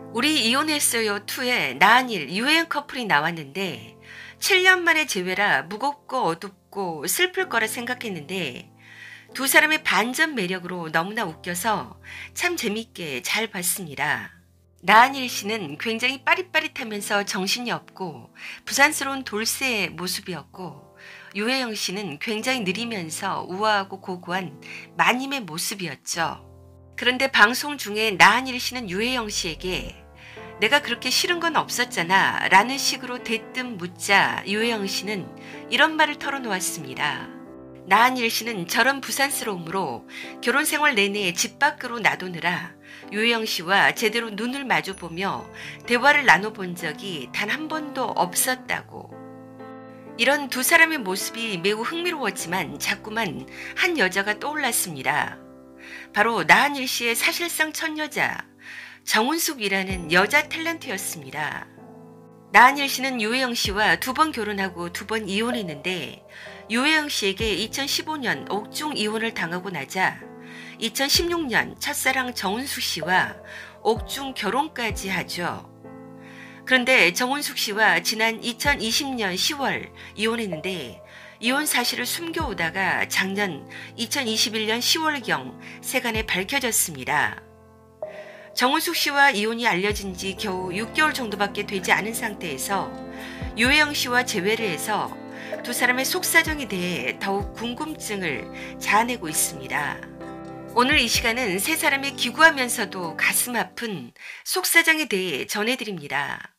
우리 이혼했어요 2에 나한일 유해영 커플이 나왔는데 7년 만에 재회라 무겁고 어둡고 슬플 거라 생각했는데 두 사람의 반전 매력으로 너무나 웃겨서 참 재밌게 잘 봤습니다. 나한일 씨는 굉장히 빠릿빠릿하면서 정신이 없고 부산스러운 돌쇠의 모습이었고 유해영 씨는 굉장히 느리면서 우아하고 고고한 마님의 모습이었죠. 그런데 방송 중에 나한일 씨는 유해영 씨에게 내가 그렇게 싫은 건 없었잖아 라는 식으로 대뜸 묻자 유해영 씨는 이런 말을 털어놓았습니다. 나한일 씨는 저런 부산스러움으로 결혼 생활 내내 집 밖으로 놔두느라 유해영 씨와 제대로 눈을 마주보며 대화를 나눠본 적이 단 한 번도 없었다고. 이런 두 사람의 모습이 매우 흥미로웠지만 자꾸만 한 여자가 떠올랐습니다. 바로 나한일 씨의 사실상 첫 여자 정운숙이라는 여자 탤런트였습니다. 나한일 씨는 유해영 씨와 2번 결혼하고 2번 이혼했는데 유해영 씨에게 2015년 옥중 이혼을 당하고 나자 2016년 첫사랑 정운숙 씨와 옥중 결혼까지 하죠. 그런데 정운숙 씨와 지난 2020년 10월 이혼했는데 이혼 사실을 숨겨오다가 작년 2021년 10월경 세간에 밝혀졌습니다. 정운숙 씨와 이혼이 알려진 지 겨우 6개월 정도밖에 되지 않은 상태에서 유해영 씨와 재회를 해서 두 사람의 속사정에 대해 더욱 궁금증을 자아내고 있습니다. 오늘 이 시간은 세 사람의 기구하면서도 가슴 아픈 속사정에 대해 전해드립니다.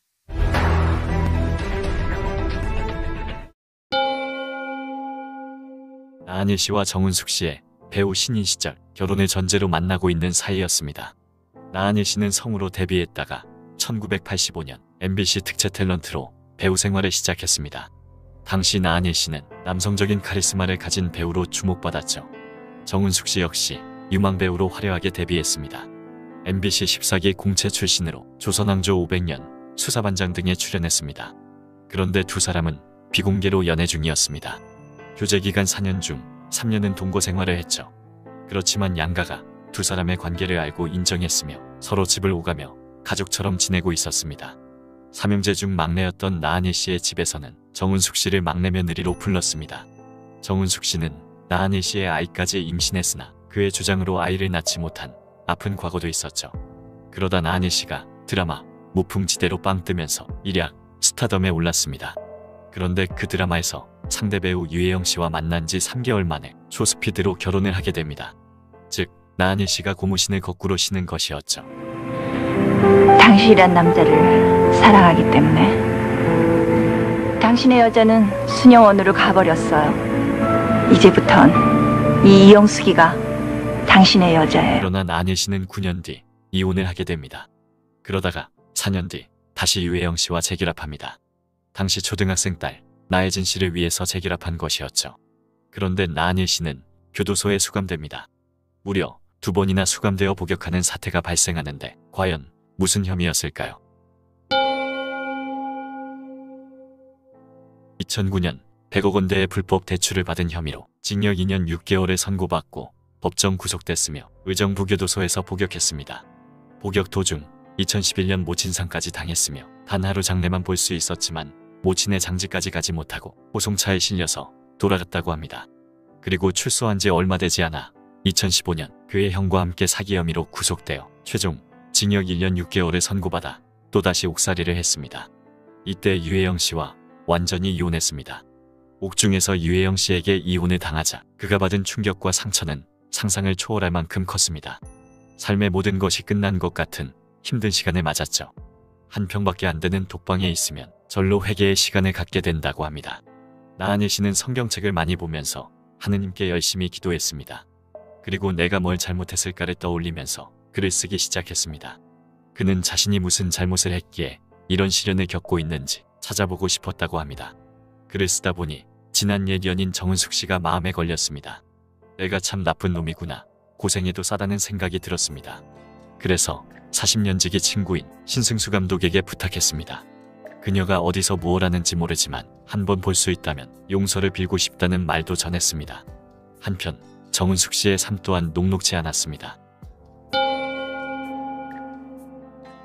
나한일 씨와 정운숙 씨의 배우 신인 시절 결혼을 전제로 만나고 있는 사이였습니다. 나한일 씨는 성우로 데뷔했다가 1985년 MBC 특채 탤런트로 배우 생활을 시작했습니다. 당시 나한일 씨는 남성적인 카리스마를 가진 배우로 주목받았죠. 정운숙 씨 역시 유망 배우로 화려하게 데뷔했습니다. MBC 14기 공채 출신으로 조선왕조 500년, 수사반장 등에 출연했습니다. 그런데 두 사람은 비공개로 연애 중이었습니다. 교제기간 4년 중 3년은 동거 생활을 했죠. 그렇지만 양가가 두 사람의 관계를 알고 인정했으며 서로 집을 오가며 가족처럼 지내고 있었습니다. 삼형제 중 막내였던 나한일 씨의 집에서는 정운숙 씨를 막내 며느리로 불렀습니다. 정운숙 씨는 나한일 씨의 아이까지 임신했으나 그의 주장으로 아이를 낳지 못한 아픈 과거도 있었죠. 그러다 나한일 씨가 드라마 무풍지대로 빵 뜨면서 일약 스타덤에 올랐습니다. 그런데 그 드라마에서 상대 배우 유해영 씨와 만난 지 3개월 만에 초스피드로 결혼을 하게 됩니다. 즉 나한일 씨가 고무신을 거꾸로 신은 것이었죠. 당신이란 남자를 사랑하기 때문에 당신의 여자는 수녀원으로 가버렸어요. 이제부턴 이 이영숙이가 당신의 여자예요. 그러나 나한일 씨는 9년 뒤 이혼을 하게 됩니다. 그러다가 4년 뒤 다시 유해영 씨와 재결합합니다. 당시 초등학생 딸 나혜진 씨를 위해서 재결합한 것이었죠. 그런데 나한일 씨는 교도소에 수감됩니다. 무려 2번이나 수감되어 복역하는 사태가 발생하는데 과연 무슨 혐의였을까요? 2009년 100억 원대의 불법 대출을 받은 혐의로 징역 2년 6개월을 선고받고 법정 구속됐으며 의정부교도소에서 복역했습니다. 복역 도중 2011년 모친상까지 당했으며 단 하루 장례만 볼 수 있었지만 모친의 장지까지 가지 못하고 호송차에 실려서 돌아갔다고 합니다. 그리고 출소한 지 얼마 되지 않아 2015년 그의 형과 함께 사기 혐의로 구속되어 최종 징역 1년 6개월을 선고받아 또다시 옥살이를 했습니다. 이때 유해영 씨와 완전히 이혼했습니다. 옥중에서 유해영 씨에게 이혼을 당하자 그가 받은 충격과 상처는 상상을 초월할 만큼 컸습니다. 삶의 모든 것이 끝난 것 같은 힘든 시간을 맞았죠. 한 평밖에 안 되는 독방에 있으면 절로 회개의 시간을 갖게 된다고 합니다. 나한일 씨는 성경책을 많이 보면서 하느님께 열심히 기도했습니다. 그리고 내가 뭘 잘못했을까를 떠올리면서 글을 쓰기 시작했습니다. 그는 자신이 무슨 잘못을 했기에 이런 시련을 겪고 있는지 찾아보고 싶었다고 합니다. 글을 쓰다 보니 지난 옛 연인 정은숙 씨가 마음에 걸렸습니다. 내가 참 나쁜 놈이구나. 고생해도 싸다는 생각이 들었습니다. 그래서 40년 지기 친구인 신승수 감독에게 부탁했습니다. 그녀가 어디서 무엇 하는지 모르지만 한번 볼 수 있다면 용서를 빌고 싶다는 말도 전했습니다. 한편 정은숙 씨의 삶 또한 녹록지 않았습니다.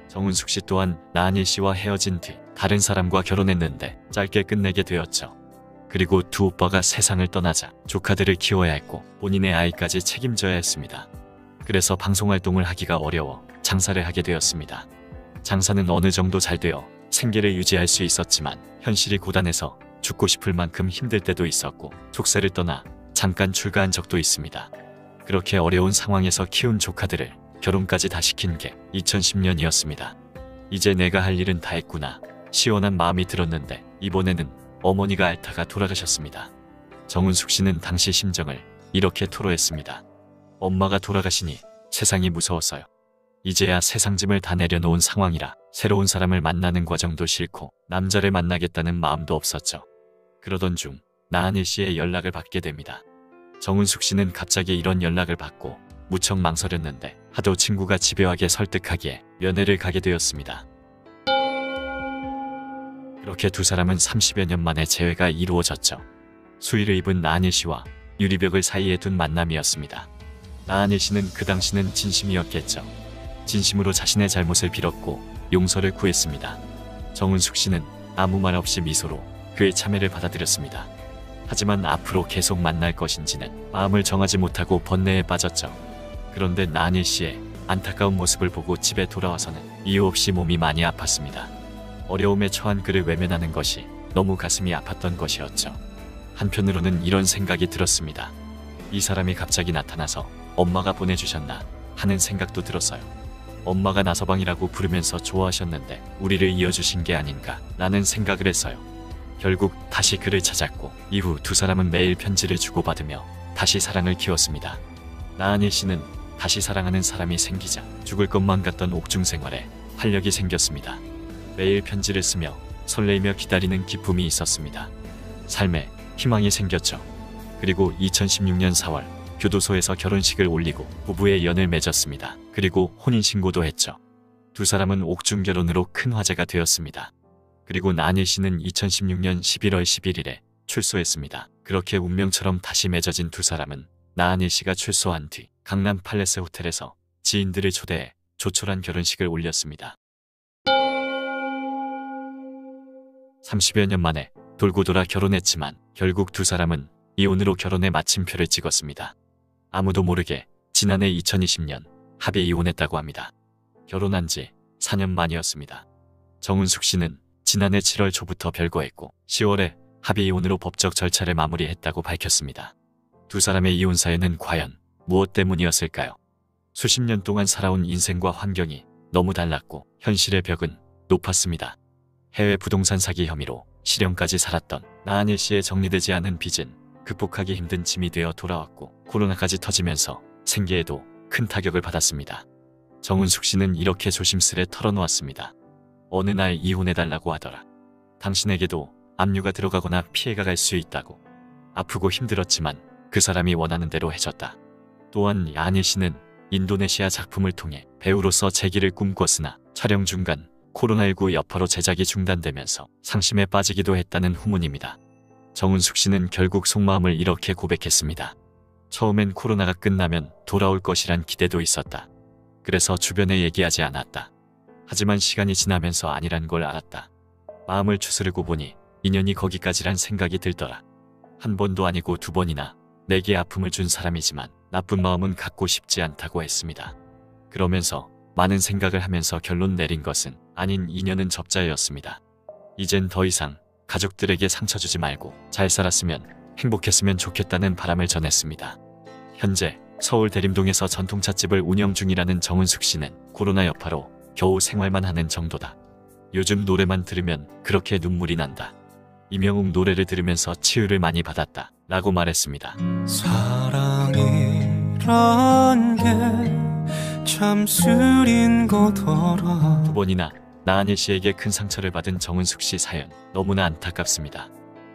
정은숙 씨 또한 나은희 씨와 헤어진 뒤 다른 사람과 결혼했는데 짧게 끝내게 되었죠. 그리고 두 오빠가 세상을 떠나자 조카들을 키워야 했고 본인의 아이까지 책임져야 했습니다. 그래서 방송활동을 하기가 어려워 장사를 하게 되었습니다. 장사는 어느 정도 잘 되어 생계를 유지할 수 있었지만 현실이 고단해서 죽고 싶을 만큼 힘들 때도 있었고 족쇄를 떠나 잠깐 출가한 적도 있습니다. 그렇게 어려운 상황에서 키운 조카들을 결혼까지 다 시킨 게 2010년이었습니다. 이제 내가 할 일은 다 했구나 시원한 마음이 들었는데 이번에는 어머니가 앓다가 돌아가셨습니다. 정은숙 씨는 당시 심정을 이렇게 토로했습니다. 엄마가 돌아가시니 세상이 무서웠어요. 이제야 세상 짐을 다 내려놓은 상황이라 새로운 사람을 만나는 과정도 싫고 남자를 만나겠다는 마음도 없었죠. 그러던 중 나은희 씨의 연락을 받게 됩니다. 정은숙 씨는 갑자기 이런 연락을 받고 무척 망설였는데 하도 친구가 집요하게 설득하기에 면회를 가게 되었습니다. 그렇게 두 사람은 30여 년 만에 재회가 이루어졌죠. 수의를 입은 나은희 씨와 유리벽을 사이에 둔 만남이었습니다. 나은희 씨는 그 당시는 진심이었겠죠. 진심으로 자신의 잘못을 빌었고 용서를 구했습니다. 정은숙 씨는 아무 말 없이 미소로 그의 참회를 받아들였습니다. 하지만 앞으로 계속 만날 것인지는 마음을 정하지 못하고 번뇌에 빠졌죠. 그런데 나은희 씨의 안타까운 모습을 보고 집에 돌아와서는 이유 없이 몸이 많이 아팠습니다. 어려움에 처한 그를 외면하는 것이 너무 가슴이 아팠던 것이었죠. 한편으로는 이런 생각이 들었습니다. 이 사람이 갑자기 나타나서 엄마가 보내주셨나 하는 생각도 들었어요. 엄마가 나서방이라고 부르면서 좋아하셨는데 우리를 이어주신 게 아닌가 라는 생각을 했어요. 결국 다시 그를 찾았고 이후 두 사람은 매일 편지를 주고받으며 다시 사랑을 키웠습니다. 나은희 씨는 다시 사랑하는 사람이 생기자 죽을 것만 같던 옥중 생활에 활력이 생겼습니다. 매일 편지를 쓰며 설레이며 기다리는 기쁨이 있었습니다. 삶에 희망이 생겼죠. 그리고 2016년 4월 교도소에서 결혼식을 올리고 부부의 연을 맺었습니다. 그리고 혼인신고도 했죠. 두 사람은 옥중 결혼으로 큰 화제가 되었습니다. 그리고 나은희 씨는 2016년 11월 11일에 출소했습니다. 그렇게 운명처럼 다시 맺어진 두 사람은 나은희 씨가 출소한 뒤 강남 팔레스 호텔에서 지인들을 초대해 조촐한 결혼식을 올렸습니다. 30여 년 만에 돌고 돌아 결혼했지만 결국 두 사람은 이혼으로 결혼의 마침표를 찍었습니다. 아무도 모르게 지난해 2020년 합의 이혼했다고 합니다. 결혼한 지 4년 만이었습니다. 정은숙 씨는 지난해 7월 초부터 별거했고 10월에 합의 이혼으로 법적 절차를 마무리했다고 밝혔습니다. 두 사람의 이혼 사연은 과연 무엇 때문이었을까요? 수십 년 동안 살아온 인생과 환경이 너무 달랐고 현실의 벽은 높았습니다. 해외 부동산 사기 혐의로 실형까지 살았던 나은희 씨의 정리되지 않은 빚은 극복하기 힘든 짐이 되어 돌아왔고 코로나까지 터지면서 생계에도 큰 타격을 받았습니다. 정은숙 씨는 이렇게 조심스레 털어놓았습니다. 어느 날 이혼해달라고 하더라. 당신에게도 압류가 들어가거나 피해가 갈 수 있다고. 아프고 힘들었지만 그 사람이 원하는 대로 해줬다. 또한 나은희 씨는 인도네시아 작품을 통해 배우로서 재기를 꿈꿨으나 촬영 중간 코로나19 여파로 제작이 중단되면서 상심에 빠지기도 했다는 후문입니다. 정은숙 씨는 결국 속마음을 이렇게 고백했습니다. 처음엔 코로나가 끝나면 돌아올 것이란 기대도 있었다. 그래서 주변에 얘기하지 않았다. 하지만 시간이 지나면서 아니란 걸 알았다. 마음을 추스르고 보니 인연이 거기까지란 생각이 들더라. 한 번도 아니고 두 번이나 내게 아픔을 준 사람이지만 나쁜 마음은 갖고 싶지 않다고 했습니다. 그러면서 많은 생각을 하면서 결론 내린 것은 아닌 인연은 접자였습니다. 이젠 더 이상 가족들에게 상처 주지 말고 잘 살았으면 행복했으면 좋겠다는 바람을 전했습니다. 현재 서울 대림동에서 전통찻집을 운영 중이라는 정은숙 씨는 코로나 여파로 겨우 생활만 하는 정도다. 요즘 노래만 들으면 그렇게 눈물이 난다. 이명웅 노래를 들으면서 치유를 많이 받았다 라고 말했습니다. 사랑이란 게 참 쓰린 거더라. 두 번이나 나은희 씨에게 큰 상처를 받은 정은숙 씨 사연 너무나 안타깝습니다.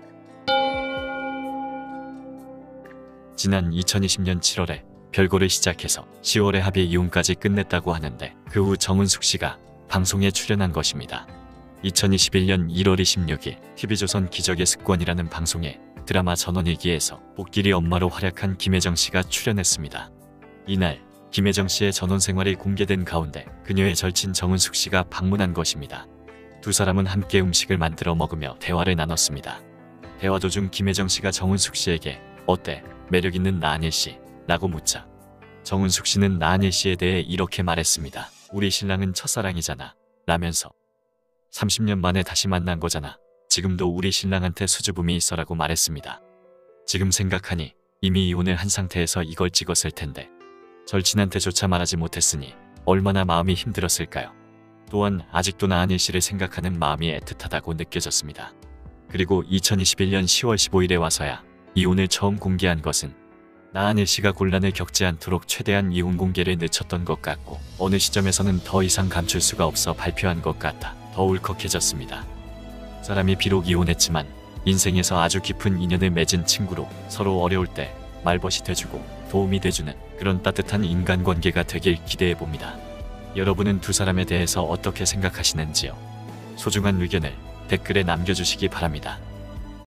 지난 2020년 7월에 별거를 시작해서 10월에 합의 이혼까지 끝냈다고 하는데 그 후 정은숙 씨가 방송에 출연한 것입니다. 2021년 1월 26일 TV조선 기적의 습관이라는 방송에 드라마 전원일기에서 복길이 엄마로 활약한 김혜정 씨가 출연했습니다. 이날 김혜정 씨의 전원 생활이 공개된 가운데 그녀의 절친 정은숙 씨가 방문한 것입니다. 두 사람은 함께 음식을 만들어 먹으며 대화를 나눴습니다. 대화 도중 김혜정 씨가 정은숙 씨에게 "어때? 매력 있는 나은일 씨?" 라고 묻자 정은숙 씨는 나은일 씨에 대해 이렇게 말했습니다. "우리 신랑은 첫사랑이잖아. 라면서 30년 만에 다시 만난 거잖아. 지금도 우리 신랑한테 수줍음이 있어라고 말했습니다. 지금 생각하니 이미 이혼을 한 상태에서 이걸 찍었을 텐데 절친한테조차 말하지 못했으니 얼마나 마음이 힘들었을까요? 또한 아직도 나은일 씨를 생각하는 마음이 애틋하다고 느껴졌습니다. 그리고 2021년 10월 15일에 와서야 이혼을 처음 공개한 것은 나은일 씨가 곤란을 겪지 않도록 최대한 이혼 공개를 늦췄던 것 같고 어느 시점에서는 더 이상 감출 수가 없어 발표한 것 같아 더 울컥해졌습니다. 사람이 비록 이혼했지만 인생에서 아주 깊은 인연을 맺은 친구로 서로 어려울 때 말벗이 돼주고 도움이 돼주는 그런 따뜻한 인간관계가 되길 기대해봅니다. 여러분은 두 사람에 대해서 어떻게 생각하시는지요? 소중한 의견을 댓글에 남겨주시기 바랍니다.